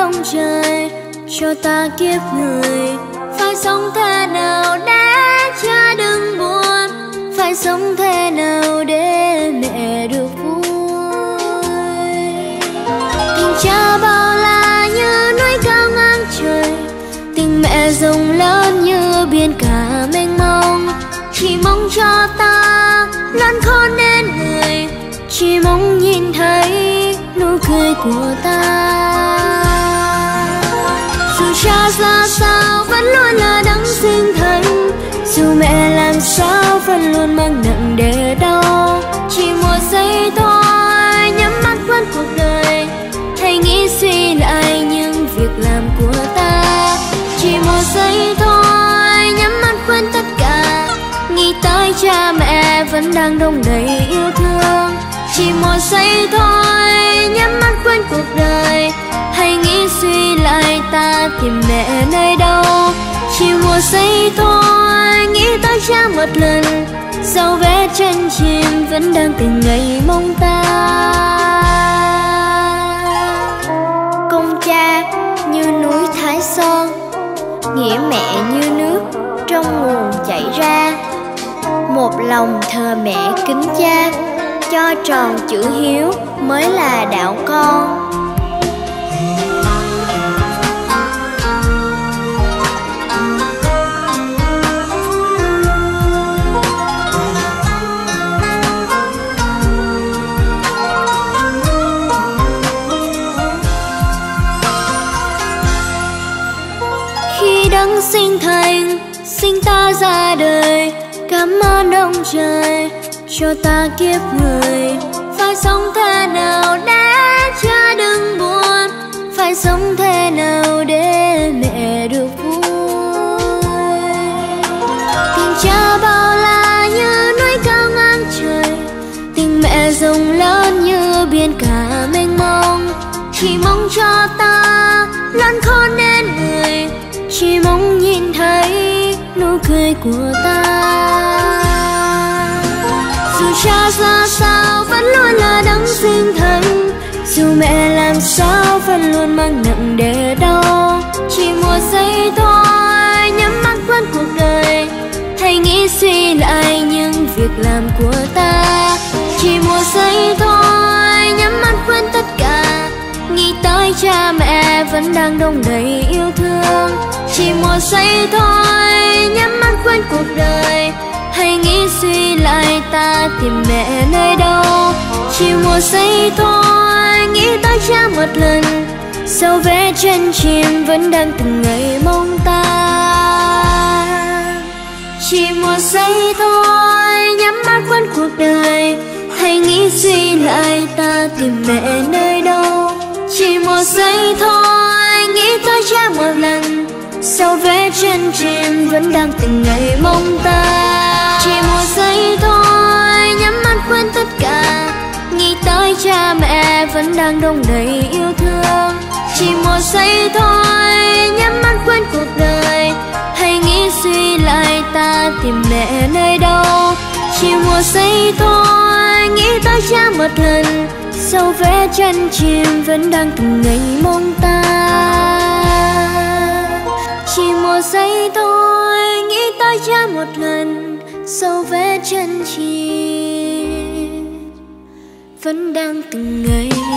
đông trời cho ta kiếp người. Phải sống thế nào để cha đừng buồn, phải sống thế nào để mẹ được vui. Tình cha bao la như núi cao ngang trời, tình mẹ rộng lớn như biển cả mênh mông. Chỉ mong cho ta lớn khôn nên người, chỉ mong nhìn thấy nụ cười của ta. Dù cha ra sao vẫn luôn là đấng sinh thành, dù mẹ làm sao vẫn luôn mang nặng đẻ đau. Chỉ một giây thôi nhắm mắt quên cuộc đời, hãy nghĩ suy lại những việc làm của ta. Chỉ một giây thôi nhắm mắt quên tất cả, nghĩ tới cha mẹ vẫn đang đong đầy yêu thương. Chỉ một giây thôi nhắm mắt quên cuộc đời, hãy nghĩ suy lại ta tìm mẹ nơi đâu. Chỉ một giây thôi nghĩ tới cha một lần, dấu vết chân chim vẫn đang từng ngày mong ta. Công cha như núi Thái Sơn, nghĩa mẹ như nước trong nguồn chảy ra. Một lòng thờ mẹ kính cha, cho tròn chữ hiếu mới là đạo con. Khi đấng sinh thành sinh ta ra đời, cảm ơn ông trời cho ta kiếp người. Phải sống thế nào để cha đừng buồn, phải sống thế nào để mẹ được vui. Tình cha bao la như núi cao ngang trời, tình mẹ rộng lớn như biển cả mênh mông. Chỉ mong cho ta lớn khôn nên người, chỉ mong nhìn thấy nụ cười của ta. Dù cha ra sao vẫn luôn là đấng sinh thành, dù mẹ làm sao vẫn luôn mang nặng đẻ đau. Chỉ một giây thôi nhắm mắt quên cuộc đời, hãy nghĩ suy lại những việc làm của ta. Chỉ một giây thôi nhắm mắt quên tất cả, nghĩ tới cha mẹ vẫn đang đong đầy yêu thương. Chỉ một giây thôi nhắm mắt quên cuộc đời, hãy nghĩ suy lại ta tìm mẹ nơi đâu. Chỉ một giây thôi nghĩ tới cha một lần, dấu vết chân chim vẫn đang từng ngày mong ta. Chỉ một giây thôi nhắm mắt quên cuộc đời, hãy nghĩ suy lại ta tìm mẹ nơi đâu. Chỉ một giây thôi nghĩ tới cha một lần, dấu vết chân chim vẫn đang từng ngày mong ta. Chỉ một giây thôi nhắm mắt quên tất cả, nghĩ tới cha mẹ vẫn đang đong đầy yêu thương. Chỉ một giây thôi nhắm mắt quên cuộc đời, hãy nghĩ suy lại ta tìm mẹ nơi đâu. Chỉ một giây thôi nghĩ tới cha một lần, dấu vết chân chim vẫn đang từng ngày mong ta. Chỉ một giây thôi nghĩ tới cha một lần, dấu vết chân chim vẫn đang từng ngày